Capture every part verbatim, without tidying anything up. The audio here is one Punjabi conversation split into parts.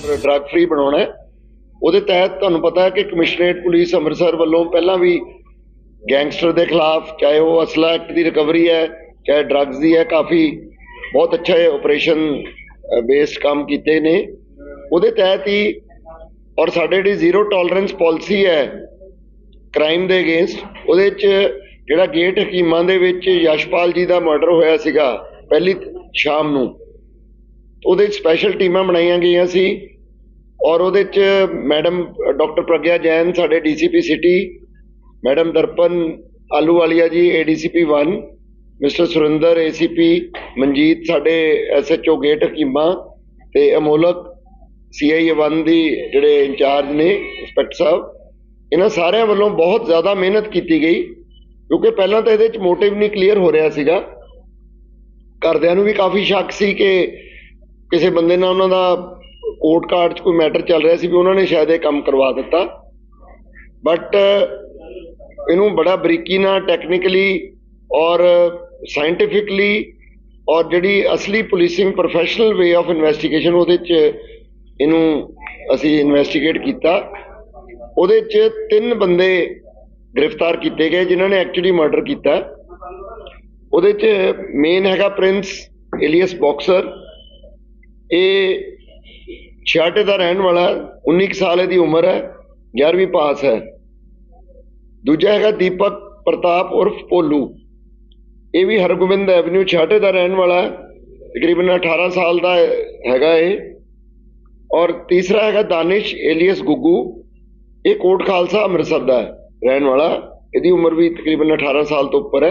ड्रग फ्री बनाना है। ਉਹਦੇ ਤਹਿਤ ਤੁਹਾਨੂੰ ਪਤਾ ਹੈ ਕਿ ਕਮਿਸ਼ਨਰੇਟ ਪੁਲਿਸ ਅੰਮ੍ਰਿਤਸਰ ਵੱਲੋਂ ਪਹਿਲਾਂ ਵੀ ਗੈਂਗਸਟਰ ਦੇ ਖਿਲਾਫ, ਚਾਹੇ ਉਹ ਅਸਲਾ ਐਕਟ ਦੀ ਰਿਕਵਰੀ ਹੈ, ਚਾਹੇ ਡਰੱਗਸ ਦੀ ਹੈ, ਕਾਫੀ ਬਹੁਤ ਅੱਛਾ ਆਪਰੇਸ਼ਨ ਬੇਸਡ ਕੰਮ ਕੀਤੇ ਨੇ। ਉਹਦੇ ਤਹਿਤ ਹੀ ਔਰ ਸਾਡੇ ਜਿਹੜੀ ਜ਼ੀਰੋ ਟੋਲਰੈਂਸ ਪਾਲਿਸੀ ਹੈ ਕ੍ਰਾਈਮ ਦੇ ਅਗੇਂਸਟ, ਉਹਦੇ 'ਚ ਜਿਹੜਾ ਗੇਟ ਹਕੀਮਾਂ ਦੇ ਵਿੱਚ ਯਸ਼ਪਾਲ ਜੀ ਦਾ ਮਰਡਰ ਹੋਇਆ ਸੀਗਾ ਪਹਿਲੀ ਸ਼ਾਮ ਨੂੰ, ਉਹਦੇ 'ਚ ਸਪੈਸ਼ਲ ਟੀਮਾਂ ਬਣਾਈਆਂ ਗਈਆਂ ਸੀ ਔਰ ਉਹਦੇ 'ਚ ਮੈਡਮ ਡਾਕਟਰ ਪ੍ਰਗਿਆ ਜੈਨ ਸਾਡੇ D C P city, madam Darpan Ahluwalia ji A D C P one, mister Surinder A C P, Manjeet ਸਾਡੇ S H O gate Hakiman ਤੇ ਅਮੋਲਕ ਸੀ ਆਈ ਏ ਵਨ ਦੀ ਜਿਹੜੇ ਇੰਚਾਰਜ ਨੇ ਇੰਸਪੈਕਟਰ ਸਾਹਿਬ, ਇਹਨਾਂ ਸਾਰਿਆਂ ਵੱਲੋਂ ਬਹੁਤ ਜ਼ਿਆਦਾ ਮਿਹਨਤ ਕੀਤੀ ਗਈ ਕਿਉਂਕਿ ਪਹਿਲਾਂ ਤਾਂ ਇਹਦੇ 'ਚ ਮੋਟਿਵ ਨਹੀਂ ਕਲੀਅਰ ਹੋ ਰਿਹਾ ਸੀਗਾ। ਘਰਦਿਆਂ ਨੂੰ ਵੀ ਕਾਫੀ ਸ਼ੱਕ ਸੀ ਕਿ ਕਿਸੇ ਬੰਦੇ ਨਾਲ ਉਹਨਾਂ ਦਾ ਕੋਰਟ ਕਾਰਡ 'ਚ ਕੋਈ ਮੈਟਰ ਚੱਲ ਰਿਹਾ ਸੀ ਵੀ ਉਹਨਾਂ ਨੇ ਸ਼ਾਇਦ ਇਹ ਕੰਮ ਕਰਵਾ ਦਿੱਤਾ, ਬਟ ਇਹਨੂੰ ਬੜਾ ਬਰੀਕੀ ਨਾਲ ਟੈਕਨੀਕਲੀ ਔਰ ਸਾਇੰਟੀਫਿਕਲੀ ਔਰ ਜਿਹੜੀ ਅਸਲੀ policing professional way of investigation ਉਹਦੇ 'ਚ ਇਹਨੂੰ ਅਸੀਂ ਇਨਵੈਸਟੀਗੇਟ ਕੀਤਾ। ਉਹਦੇ 'ਚ ਤਿੰਨ ਬੰਦੇ ਗ੍ਰਿਫਤਾਰ ਕੀਤੇ ਗਏ ਜਿਨ੍ਹਾਂ ਨੇ ਐਕਚੁਅਲੀ ਮਰਡਰ ਕੀਤਾ। ਉਹਦੇ 'ਚ ਮੇਨ ਹੈਗਾ ਪ੍ਰਿੰਸ ਏਲੀਅਸ ਬਾਕਸਰ, ਇਹ ਛਿਆਟੇ ਦਾ ਰਹਿਣ ਵਾਲਾ, ਉੱਨੀ ਕੁ ਸਾਲ ਇਹਦੀ ਉਮਰ ਹੈ, ਗਿਆਰਵੀਂ ਪਾਸ ਹੈ। ਦੂਜਾ ਹੈਗਾ ਦੀਪਕ ਪ੍ਰਤਾਪ ਉਰਫ ਭੋਲੂ, ਇਹ ਵੀ ਹਰਗੋਬਿੰਦ ਐਵਨਿਊ ਛਿਆਟੇ ਦਾ ਰਹਿਣ ਵਾਲਾ, ਤਕਰੀਬਨ ਅਠਾਰਾਂ ਸਾਲ ਦਾ ਹੈਗਾ ਇਹ। ਔਰ ਤੀਸਰਾ ਹੈਗਾ ਦਾਨਿਸ਼ ਏਲੀਅਸ ਗੁੱਗੂ, ਇਹ ਕੋਟ ਖਾਲਸਾ ਅੰਮ੍ਰਿਤਸਰ ਦਾ ਰਹਿਣ ਵਾਲਾ, ਇਹਦੀ ਉਮਰ ਵੀ ਤਕਰੀਬਨ ਅਠਾਰਾਂ ਸਾਲ ਤੋਂ ਉੱਪਰ ਹੈ।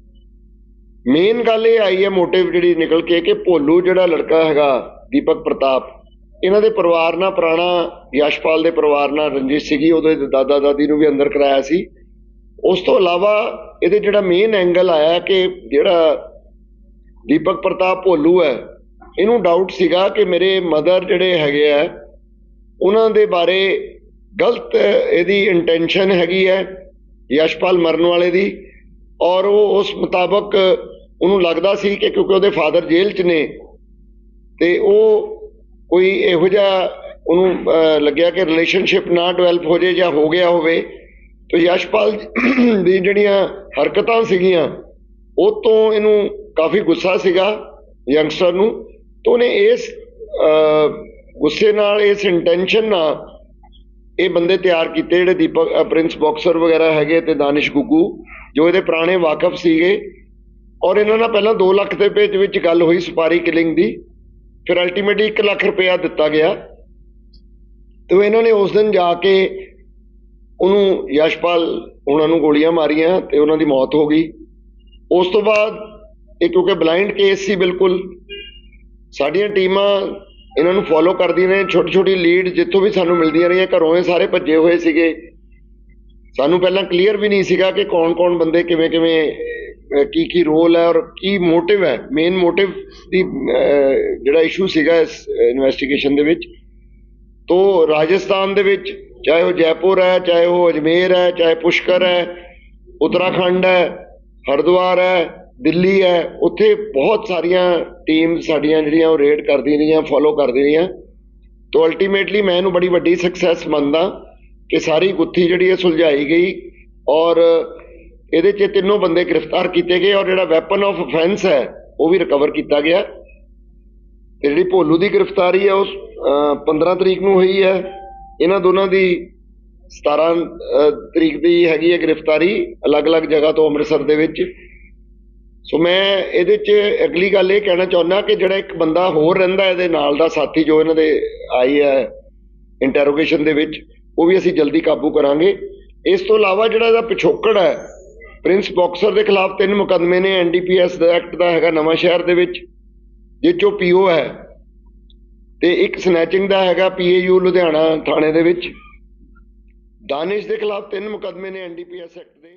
ਮੇਨ ਗੱਲ ਇਹ ਆਈ ਹੈ ਮੋਟਿਵ ਜਿਹੜੀ ਨਿਕਲ ਕੇ ਕਿ ਭੋਲੂ ਜਿਹੜਾ ਲੜਕਾ ਹੈਗਾ ਦੀਪਕ ਪ੍ਰਤਾਪ, ਇਹਨਾਂ ਦੇ ਪਰਿਵਾਰ ਨਾਲ ਪੁਰਾਣਾ ਯਸ਼ਪਾਲ ਦੇ ਪਰਿਵਾਰ ਨਾਲ ਰੰਜਿਸ਼ ਸੀਗੀ, ਉਹਦੇ ਦਾਦਾ ਦਾਦੀ ਨੂੰ ਵੀ ਅੰਦਰ ਕਰਾਇਆ ਸੀ। ਉਸ ਤੋਂ ਇਲਾਵਾ ਇਹਦੇ ਜਿਹੜਾ ਮੇਨ ਐਂਗਲ ਆਇਆ ਕਿ ਜਿਹੜਾ ਦੀਪਕ ਪ੍ਰਤਾਪ ਭੋਲੂ ਹੈ, ਇਹਨੂੰ ਡਾਊਟ ਸੀਗਾ ਕਿ ਮੇਰੇ ਮਦਰ ਜਿਹੜੇ ਹੈਗੇ ਆ ਉਹਨਾਂ ਦੇ ਬਾਰੇ ਗਲਤ ਇਹਦੀ ਇੰਟੈਂਸ਼ਨ ਹੈਗੀ ਹੈ ਯਸ਼ਪਾਲ ਮਰਨ ਵਾਲੇ ਦੀ, ਔਰ ਉਹ ਉਸ ਮੁਤਾਬਕ ਉਹਨੂੰ ਲੱਗਦਾ ਸੀ ਕਿ ਕਿਉਂਕਿ ਉਹਦੇ ਫਾਦਰ ਜੇਲ੍ਹ 'ਚ ਨੇ ਤੇ ਉਹ ਕੋਈ ਇਹੋ ਜਿਹਾ ਉਹਨੂੰ ਲੱਗਿਆ ਕਿ ਰਿਲੇਸ਼ਨਸ਼ਿਪ ਨਾ ਡਿਵੈਲਪ ਹੋ ਜੇ ਜਾਂ ਹੋ ਗਿਆ ਹੋਵੇ, ਤੇ ਯਸ਼ਪਾਲ ਦੀ ਜਿਹੜੀਆਂ ਹਰਕਤਾਂ ਸੀਗੀਆਂ ਉਹ ਤੋਂ ਇਹਨੂੰ ਕਾਫੀ ਗੁੱਸਾ ਸੀਗਾ ਯੰਗਸਟਰ ਨੂੰ, ਤਾਂ ਉਹਨੇ ਇਸ ਗੁੱਸੇ ਨਾਲ, ਇਸ ਇੰਟੈਂਸ਼ਨ ਨਾਲ ਇਹ ਬੰਦੇ ਤਿਆਰ ਕੀਤੇ ਜਿਹੜੇ ਦੀਪਕ ਪ੍ਰਿੰਸ ਬਾਕਸਰ ਵਗੈਰਾ ਹੈਗੇ ਤੇ ਦਾਨਿਸ਼ ਗੁੱਗੂ ਜੋ ਇਹਦੇ ਪੁਰਾਣੇ ਵਾਕਫ ਸੀਗੇ। ਔਰ ਇਹਨਾਂ ਨਾਲ ਪਹਿਲਾਂ ਦੋ ਲੱਖ ਦੇ ਵਿੱਚ ਵਿੱਚ ਗੱਲ ਹੋਈ ਸੁਪਾਰੀ ਕਿਲਿੰਗ ਦੀ, ਫਿਰ ਅਲਟੀਮੇਟਲੀ ਇੱਕ ਲੱਖ ਰੁਪਇਆ ਦਿੱਤਾ ਗਿਆ ਤੇ ਇਹਨਾਂ ਨੇ ਉਸ ਦਿਨ ਜਾ ਕੇ ਉਹਨੂੰ ਯਸ਼ਪਾਲ ਉਹਨਾਂ ਨੂੰ ਗੋਲੀਆਂ ਮਾਰੀਆਂ ਤੇ ਉਹਨਾਂ ਦੀ ਮੌਤ ਹੋ ਗਈ। ਉਸ ਤੋਂ ਬਾਅਦ ਇਹ ਕਿਉਂਕਿ ਬਲਾਈਂਡ ਕੇਸ ਸੀ ਬਿਲਕੁਲ, ਸਾਡੀਆਂ ਟੀਮਾਂ ਇਹਨਾਂ ਨੂੰ ਫੋਲੋ ਕਰਦੀਆਂ ਨੇ, ਛੋਟੀ ਛੋਟੀ ਲੀਡ ਜਿੱਥੋਂ ਵੀ ਸਾਨੂੰ ਮਿਲਦੀਆਂ ਰਹੀਆਂ। ਘਰੋਂ ਇਹ ਸਾਰੇ ਭੱਜੇ ਹੋਏ ਸੀਗੇ, ਸਾਨੂੰ ਪਹਿਲਾਂ ਕਲੀਅਰ ਵੀ ਨਹੀਂ ਸੀਗਾ ਕਿ ਕੌਣ ਕੌਣ ਬੰਦੇ ਕਿਵੇਂ ਕਿਵੇਂ ਕੀ ਕੀ ਰੋਲ ਹੈ ਔਰ ਕੀ ਮੋਟਿਵ ਹੈ। ਮੇਨ ਮੋਟਿਵ ਦੀ ਜਿਹੜਾ ਇਸ਼ੂ ਸੀਗਾ ਇਸ ਇਨਵੈਸਟੀਗੇਸ਼ਨ ਦੇ ਵਿੱਚ, ਤੋਂ ਰਾਜਸਥਾਨ ਦੇ ਵਿੱਚ ਚਾਹੇ ਉਹ ਜੈਪੁਰ ਹੈ, ਚਾਹੇ ਉਹ ਅਜਮੇਰ ਹੈ, ਚਾਹੇ ਪੁਸ਼ਕਰ ਹੈ, ਉੱਤਰਾਖੰਡ ਹੈ, ਹਰਿਦੁਆਰ ਹੈ, ਦਿੱਲੀ ਹੈ, ਉੱਥੇ ਬਹੁਤ ਸਾਰੀਆਂ ਟੀਮ ਸਾਡੀਆਂ ਜਿਹੜੀਆਂ ਉਹ ਰੇਡ ਕਰਦੀਆਂ ਰਹੀਆਂ, ਫੋਲੋ ਕਰਦੀਆਂ ਰਹੀਆਂ। ਤੋਂ ਅਲਟੀਮੇਟਲੀ ਮੈਂ ਇਹਨੂੰ ਬੜੀ ਵੱਡੀ ਸਕਸੈਸ ਮੰਨਦਾ ਕਿ ਸਾਰੀ ਗੁੱਥੀ ਜਿਹੜੀ ਹੈ ਸੁਲਝਾਈ ਗਈ ਔਰ ਇਹਦੇ 'ਚ ਤਿੰਨੋਂ ਬੰਦੇ ਗ੍ਰਿਫਤਾਰ ਕੀਤੇ ਗਏ ਔਰ ਜਿਹੜਾ ਵੈਪਨ ਆਫ ਅਫੈਂਸ ਹੈ ਉਹ ਵੀ ਰਿਕਵਰ ਕੀਤਾ ਗਿਆ। ਤੇ ਜਿਹੜੀ ਭੋਲੂ ਦੀ ਗ੍ਰਿਫਤਾਰੀ ਹੈ ਉਸ ਪੰਦਰਾਂ ਤਰੀਕ ਨੂੰ ਹੋਈ ਹੈ। ਇਹਨਾਂ ਦੋਨਾਂ ਦੀ ਸਤਾਰਾਂ ਤਰੀਕ ਦੀ ਹੈਗੀ ਹੈ ਗ੍ਰਿਫਤਾਰੀ ਅਲੱਗ-ਅਲੱਗ ਜਗ੍ਹਾ ਤੋਂ ਅੰਮ੍ਰਿਤਸਰ ਦੇ ਵਿੱਚ। ਸੋ ਮੈਂ ਇਹਦੇ 'ਚ ਅਗਲੀ ਗੱਲ ਇਹ ਕਹਿਣਾ ਚਾਹੁੰਦਾ ਕਿ ਜਿਹੜਾ ਇੱਕ ਬੰਦਾ ਹੋਰ ਰਹਿੰਦਾ ਇਹਦੇ ਨਾਲ ਦਾ ਸਾਥੀ ਜੋ ਇਹਨਾਂ ਦੇ ਆਈ ਹੈ ਇੰਟਰੋਗੇਸ਼ਨ ਦੇ ਵਿੱਚ, ਉਹ ਵੀ ਅਸੀਂ ਜਲਦੀ ਕਾਬੂ ਕਰਾਂਗੇ। ਇਸ ਤੋਂ ਇਲਾਵਾ ਜਿਹੜਾ ਇਹਦਾ ਪਿਛੋਕੜ ਹੈ, ਪ੍ਰਿੰਸ ਬਾਕਸਰ ਦੇ ਖਿਲਾਫ ਤਿੰਨ ਮੁਕੱਦਮੇ ਨੇ ਐਨ ਡੀ ਪੀ ਐਸ ਦਾ ਐਕਟ ਦਾ ਹੈਗਾ ਨਵਾਂ ਸ਼ਹਿਰ ਦੇ ਵਿੱਚ, ਜਿਸ 'ਚੋਂ ਪੀ ਓ ਹੈ, ਤੇ ਇੱਕ ਸਨੈਚਿੰਗ ਦਾ ਹੈਗਾ ਪੀ ਏ ਯੂ ਲੁਧਿਆਣਾ ਥਾਣੇ ਦੇ ਵਿੱਚ। ਦਾਨਿਸ਼ ਦੇ ਖਿਲਾਫ ਤਿੰਨ ਮੁਕੱਦਮੇ ਨੇ N D P S act ਦੇ।